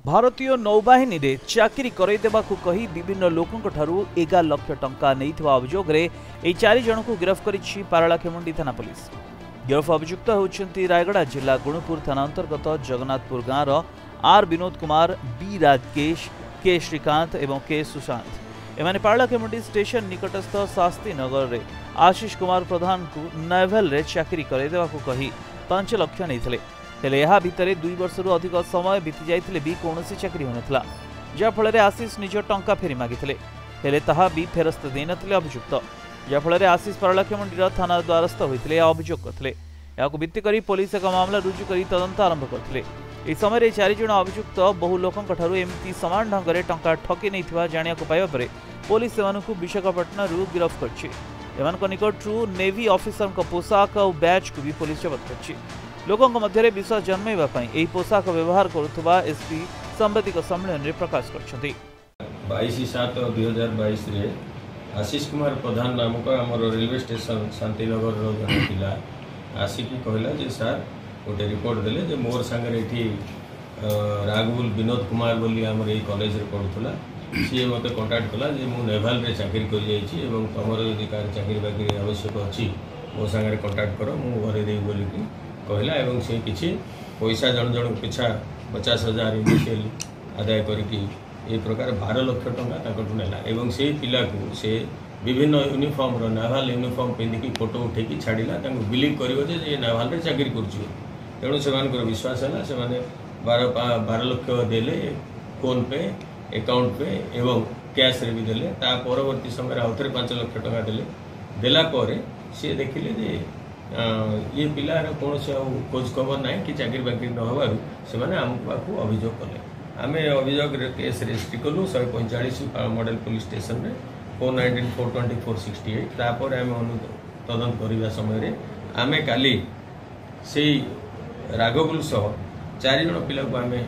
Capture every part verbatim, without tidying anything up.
भारतीय नौबाहिनी रे चाकरी करई देबाकू कही विभिन्न लोकंक ठारू एगार लाख टंका नैथिबा अभियोग रे एई चारि जन को गिरफ्त करिछि पारलाखेमुंडी थाना पुलिस। गिरफ अभियुक्त होउछन्ती रायगड़ा जिला गुणपुर थाना अंतर्गत जगन्नाथपुर गाँवर R Vinod Kumar, B Rakesh, K Srikanth एवं के सुशांत। एमाने पारलाखेमुंडी स्टेशन निकटस्थ शास्त्री नगर रे आशीष कुमार प्रधान को नेवल रे चाकरी करई देबाकू कही पांच लाख नैथिले। हेले यह भितर दुई वर्षरू अधिक समय बीती जाइथिले भी कौनसी चाकरी होनथला, जा फल आशीष निज टंका फेरी मागिथिले हेले ताहा भी फेरस्त देई नथिले अभियुक्त, जा फल आशीष पारलाखेमुंडीर थाना द्वारस्थ होइथिले अभियोग करथिले। याकू भित्ति करी पुलिस एक मामला रुजु करी तदंत आरंभ करथिले। एही समय चारि जण अभियुक्त बहु लोकंक ठारू एमिति समान ढंग रे टंका ठकी नैथिबा जानियाकू पाइबा परे पुलिस सेमानकू विशाखापट्टनमरू गिरफ्त करछि। एमानक निकटरू नेवी ऑफिसरक पोशाक और बैच को भी पुलिस जब्त करछि। लोकों मध्य विश्वास जन्मैवा एही पोशाक व्यवहार करुवा एसपी सांबादिक सम्मेलन में प्रकाश करछन्ती। बाईस सात दुई हजार बैस आशीष कुमार प्रधान नामक आम रेलवे स्टेशन शांतिनगर जन पिला आसिकी कहला जे सर गोटे रिपोर्ट देले जे मोर सांगे ये राघुल विनोद कुमार बोली आम ये कॉलेज रे पढ़ुला, सी मत कंटाक्ट कला जे मु नेवाल रे चाकरी कर जाइछि एवं तमर यदि कार चाकरी बाकरी आवश्यक अछि मो सांगे कंटाक्ट कर मु घरे देई बोली कि कहला एवं से किसी पैसा जन जन पिछा पचास हजार इनिशियल आदाय करके ये प्रकार बारह लक्ष टंका नेला एवं से पिला को से विभिन्न यूनिफॉर्म रो नाभाल यूनिफॉर्म पिंधिकी फोटो उठेकी छाड़िला बिलीव कर ये नाभाल रे चाकरी कर तेणु से विश्वास है से बारह बारह लक्ष देले फोन पे अकाउंट पे एवं कैश रे भी देले ता परवर्ती समय आउथरे पांच लक्ष टंका देले देला परे से देखिले जे ये पिलार कौन से खोज खबर ना कि चाकरी बाकरी न हो से आम पाक अभियोग कले आम अभियोग केस रेजिस्ट्री कलु शहे पैंचाश मॉडल पुलिस स्टेशन में four nineteen four twenty four sixty eight तापर आम तदंत करने समय आम काली से राघवुल सह चार जन पिला को आम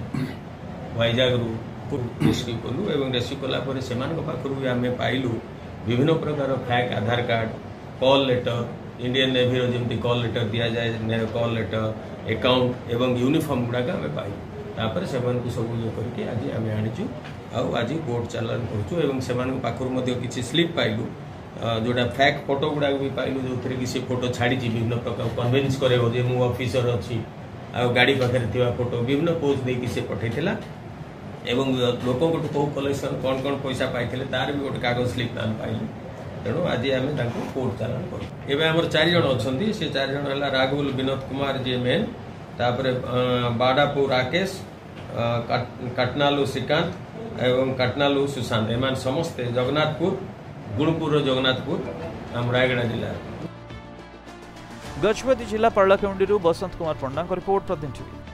वाइजाग रेस्क्यू कलु एवं रेस्क्यू कलापर से पाखु भी आम पाइलु विभिन्न प्रकार fake Aadhaar card, call letter, Indian navy जमी कॉल लेटर दि जाए कॉल लेटर अकाउंट एवं यूनिफॉर्म गुड़ाक आम पाइलु तापर से सब ये करके आज आम आनीचु आज कोर्ट चालान करूँ से पाखर किसी स्लिप पाइलु जोटा फैक फोटो गुड़ाक भी पाइलु जो थे कि सी फोटो छाड़ी विभिन्न प्रकार कन्वेन्स करे मु ऑफिसर अच्छी आ गाड़ी पाखे फोटो विभिन्न पोज देकी से पठेला एवं लोकों कौ कलेक्शन कौन कौन पैसा पाई तार भी गोटे कागज स्लिप आम पाइलु तेणु आज आम कोर्ट चालान करूँ। एवं आम चार जन अच्छा से चार जन है राघुल विनोद कुमार जी मेन तापर बाडापु राकेश, काटनालू श्रीकांत एवं काटनालू सुशांत एम समस्ते जगन्नाथपुर गुणपुर जगन्नाथपुर आम रायगड़ा जिला। गजपति जिला पारलाखेमुंडी बसंत कुमार पंडा रिपोर्ट प्रतिनिधि।